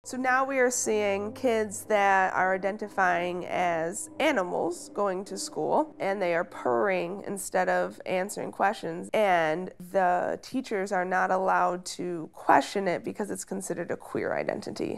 So now we are seeing kids that are identifying as animals going to school, and they are purring instead of answering questions, and the teachers are not allowed to question it because it's considered a queer identity.